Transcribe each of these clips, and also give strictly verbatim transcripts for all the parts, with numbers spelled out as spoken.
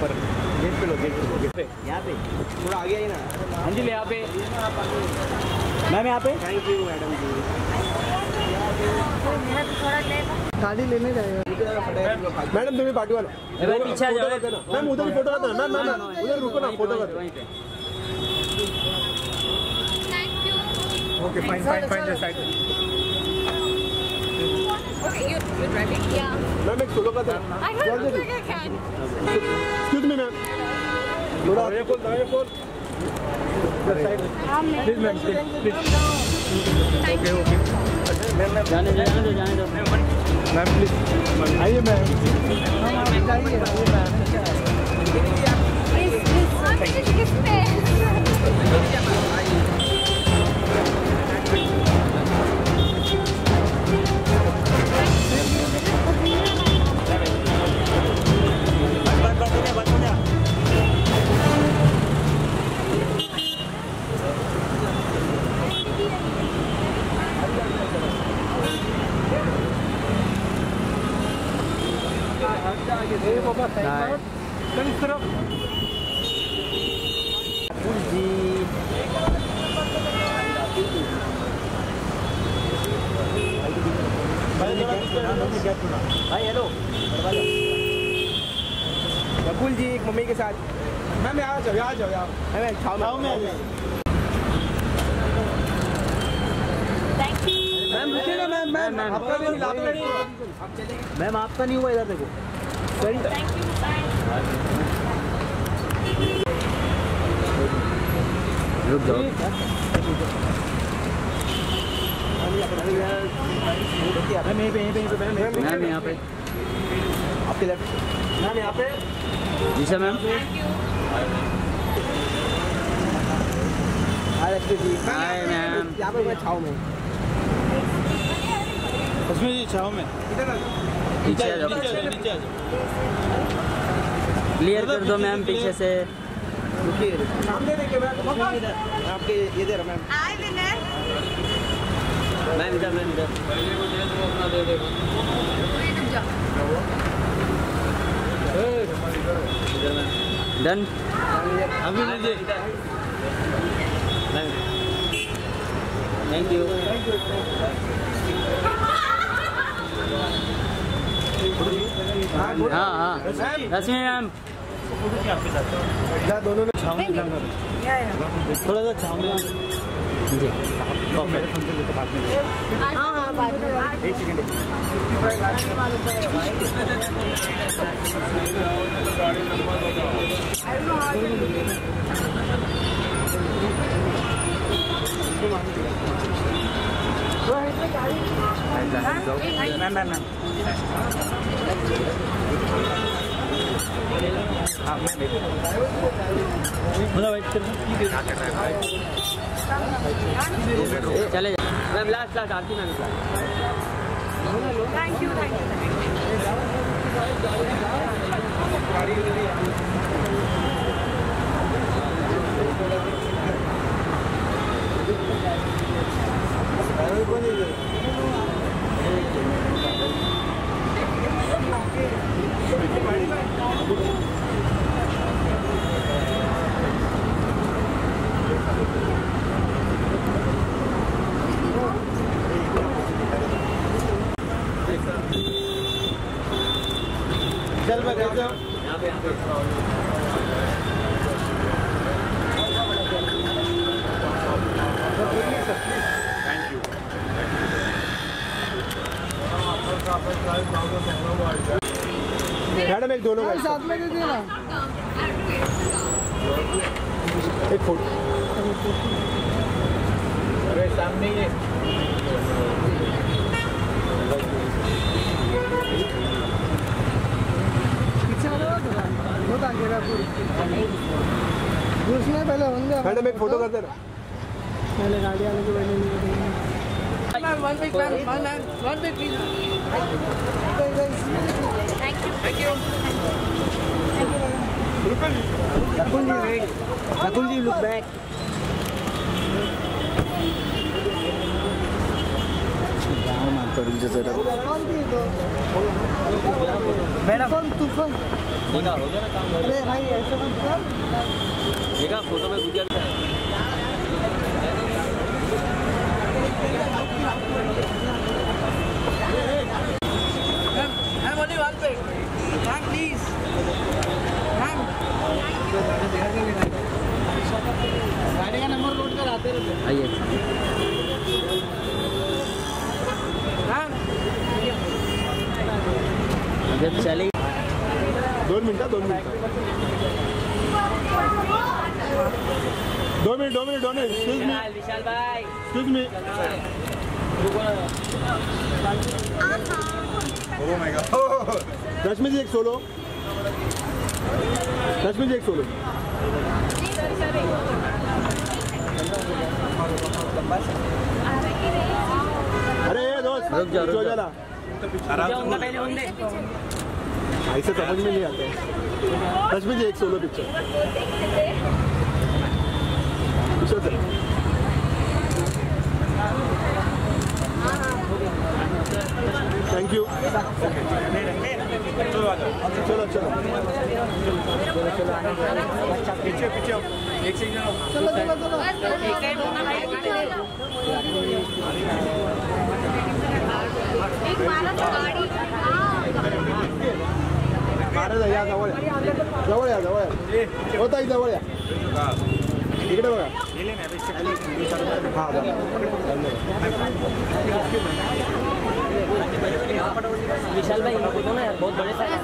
ऊपर गेट पे लो, गेट पे लो, गेट पे यहाँ पे थोड़ा आगे आई ना। हाँ जी, ले यहाँ पे मैम, यहाँ पे। थैंक यू मैडम जी। गाड़ी लेने जाएगा मैडम, तुम्हें पार्टी वाला पीछे आ जाओ मैम, उधर फोटो करना। मैम मैम उधर रुको ना, फोटो कर। Okay, fine fine fine just side. Okay, you you're driving? Yeah. Ma'am एक सोलो का था। I don't think I can. Excuse me ma'am, थोड़ा आगे खोल, आगे खोल। Please ma'am, please. Okay okay ma'am, ma'am जाने दो जाने दो जाने दो मैम, प्लीज आइए मैम। Please, please. Give space. भाई हेलो, रकुल जी एक मम्मी के साथ। मैम यहाँ जाओ, यहाँ जाओ, यहाँ मैम छाव में आ जाओ। मैम रुकिए ना मैम, मैम आपका भी नहीं, मैम आपका नहीं हुआ, इधर देखो। Thank you. रुक जाओ। मैम यहीं पे, यहीं पे, यहीं पे मैम यहाँ पे, आपके लेफ्ट। मैम यहाँ पे। जी सर मैम। हाय जी। Hi ma'am. यहाँ पे मैं छाव में। उसमें जी छाव में। नीचे आ जाओ, नीचे आ जाओ। क्लियर कर दो मैम पीछे से। रुकिए, सामने देखिए मैम, आपके ये दे रहा मैम। Hi, Vinay. मैम इधर, मैम इधर। डन। अभी लीजिए। Thank you. हाँ हाँ रश्मि मैम, दोनों ने छाव में जाना, थोड़ा सा छाव में जी। मेरे फोन से तो बात नहीं। हाँ हाँ बात में एक सेकंड। मैम मैम मैम हाँ मैं वेट कर चले जाओ ma'am. Last last Aarti ma'am. Thank you thank you चल मैं कहता हूँ थैंक यू। मैडम एक दोनों साथ में दे देना एक फोटो। अरे सामने ही उसमें पहले होंगे। मैडम एक फोटो कर देना। पहले गाड़ी वाले को पहले नहीं रकुल जी रकुल जी लुक बैक। जाओ मैम। कौन थी तो मैडम तूफान तूफान देखा हो गया ना काम अरे भाई ऐसे मत कर देखा फोटो में गुजर I'm only one page. Ma'am, please. Ma'am. गाड़ी का नंबर नोट कर आते रहते। आइए मैम जब चले दोन मिनटं दोन मिनटं दोन मिनिट दोन मिनिट दोन मिनिट एक्सक्यूज मी विशाल भाई excuse me oh my God Rashmi ji एक सोलो रश्मि जी एक सोलो अरे दोस्त रुक जा, रुक जा। जरा जाऊंगा पहले होंगे ऐसे समझ में नहीं आता है रश्मि जी एक सोलो पिक्चर थैंक यू चलो चलो चलो पीछे पीछे एक सेकंड चलो चलो चलो एक मारा तो गाड़ी मारे या जवळ या जवळ या जवळ या होता ही जवळ या इकडे बघा हां विशाल भाई इनको दो ना यार बहुत बड़े साइज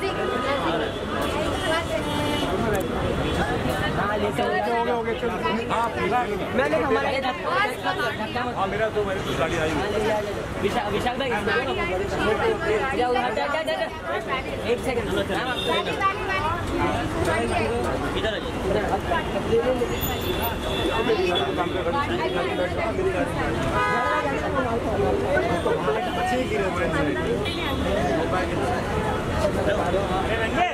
हाँ लेकर हो गया हो गया चलो हां मैंने हमारे हां मेरा तो मेरे को गाड़ी आई विशाल विशाल भाई जाओ हट हट हट एक सेकंड इधर अरे